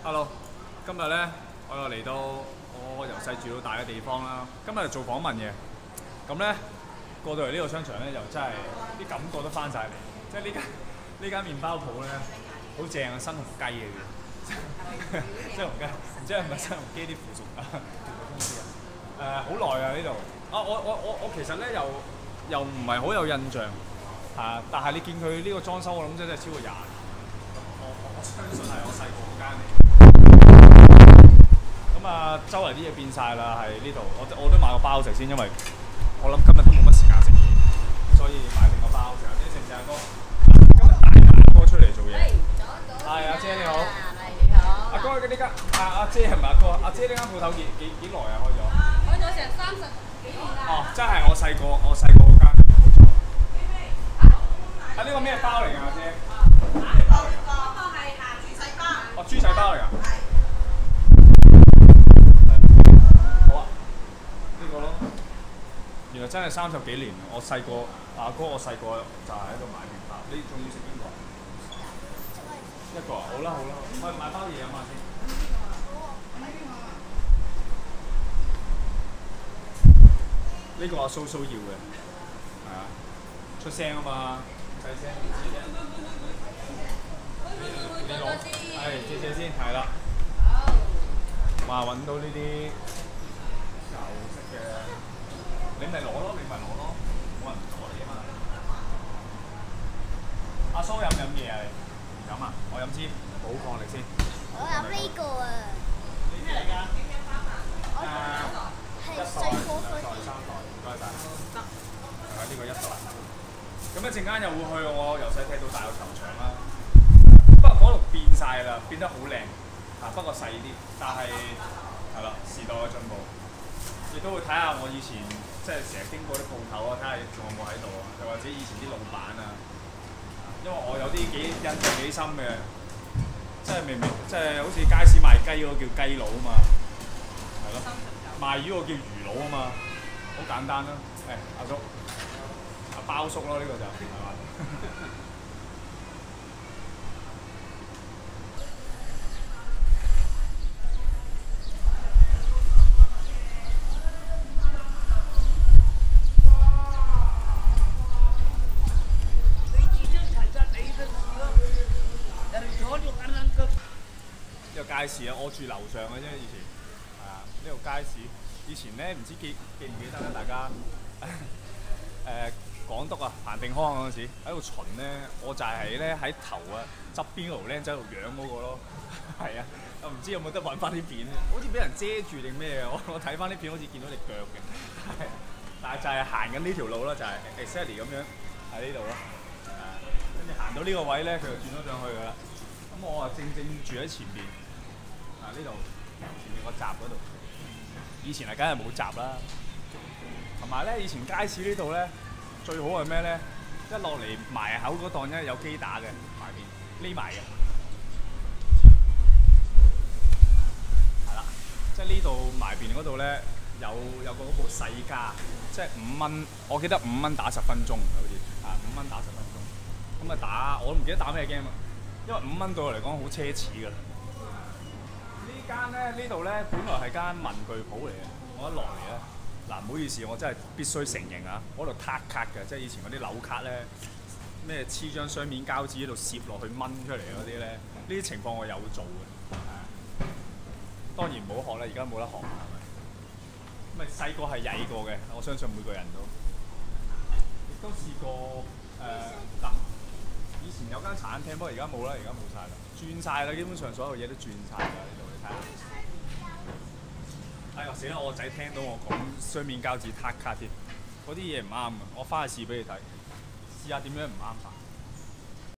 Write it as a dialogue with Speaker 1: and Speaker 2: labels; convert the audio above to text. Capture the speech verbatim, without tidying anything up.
Speaker 1: Hello，今日咧我又嚟到我由細住到大嘅地方啦。今日做訪問嘅，咁咧過到嚟呢個商場咧，又真係啲感覺都翻晒嚟。即係呢間呢間麵包鋪咧，好正啊，新鴻基嘅啫。新鴻基，唔知係咪新鴻基啲附屬啊？附屬公司啊？誒、好耐啊呢度。啊，我我我我其實咧又又唔係好有印象嚇、啊，但係你見佢呢個裝修，我諗真係超過廿年。我我我相信係我細個嗰間嚟。咁啊，周圍啲嘢變晒啦，喺呢度。我我都買個包食先，因為我諗今日都冇乜時間食嘢，所以買定個包食。啲成隻阿哥，今日帶阿哥出嚟做嘢。係阿姐你好。
Speaker 2: 你好。
Speaker 1: 阿哥呢間阿阿姐係咪阿哥？阿姐呢間鋪頭幾幾幾耐啊？開咗？
Speaker 2: 開咗成三十幾年啦。
Speaker 1: 哦，真係我細個我細個嗰間。啊，呢個咩包嚟㗎，阿姐？
Speaker 2: 呢個係啊豬仔包。
Speaker 1: 哦，豬仔包嚟㗎。
Speaker 2: 係。
Speaker 1: 好啊，呢個咯。原來真係三十幾年，我細個阿哥，我細個就係喺度買麵包。你仲要食邊個？一個啊，好啦好啦，我買包嘢飲下先。呢個阿蘇蘇要嘅，係啊，出聲啊嘛，細聲唔知啫。你攞，係借借先，係啦。哇！揾到呢啲舊式嘅，你咪攞咯，你咪攞咯，冇人阻你啊嘛。阿蘇飲唔飲嘢啊？你唔飲啊？我飲支補抗力先。
Speaker 3: 我飲呢個啊，
Speaker 1: 咩嚟㗎？誒，
Speaker 3: 係
Speaker 1: 一袋、
Speaker 3: 細個
Speaker 1: 兩袋、三袋，唔該晒。得。係啊，呢個一袋。咁一陣間又會去我由細踢到大個球場啦。不過嗰度變晒啦，變得好靚。啊，不過細啲，但係係啦，時代嘅進步，亦都會睇下我以前即係成日經過啲鋪頭啊，睇下仲有冇喺度啊，又或者以前啲老闆啊，因為我有啲幾印象幾深嘅，即係明明即係好似街市賣雞嗰個叫雞佬啊嘛，係咯，賣魚嗰個叫魚佬啊嘛，好簡單啦，誒、阿叔，阿包叔咯呢、個就係嘛。呢個街市啊，我住樓上嘅啫，以前係啊，呢個街市以前咧唔知記記唔記得咧，大家誒、港督啊，彭定康嗰陣時喺度巡咧，我就係咧喺頭啊側邊嗰條僆仔度養嗰個咯，係啊，我唔知有冇得揾翻啲片，好似俾人遮住定咩嘅，我我睇翻啲片好似見到隻腳嘅，係，但係就係行緊呢條路啦，就係 exactly 咁樣喺呢度咯，跟住行到呢個位咧，佢就轉咗上去㗎啦。咁我啊正正住喺前邊，啊呢度前面個閘嗰度，以前係梗係冇閘啦。同埋咧，以前街市呢度咧最好係咩咧？一落嚟埋口嗰檔咧有機打嘅埋邊，匿埋嘅，係啦，即係呢度埋邊嗰度咧有有個嗰部世嘉，即係五蚊，我記得五蚊打十分鐘好似，啊五蚊打十分鐘，咁啊打我都唔記得打咩 game 啊。因為五蚊對我嚟講好奢侈㗎啦。呢間咧，呢度咧，本來係間文具鋪嚟嘅。我一落嚟咧，嗱唔好意思，我真係必須承認啊，嗰度撻卡嘅，即係以前嗰啲扭卡咧，咩黐張雙面膠紙喺度攝落去掹出嚟嗰啲咧，呢啲情況我有做嘅。當然唔好學啦，而家冇得學係咪？咁咪細個係曳過嘅，我相信每個人都。亦都試過誒嗱。以前有間茶餐廳，不過而家冇啦，而家冇晒啦，轉晒啦，基本上所有嘢都轉晒啦，呢度你睇下。哎呀死啦！我仔聽到我講雙面膠紙撻卡添，嗰啲嘢唔啱嘅，我翻去試俾你睇，試下點樣唔啱法。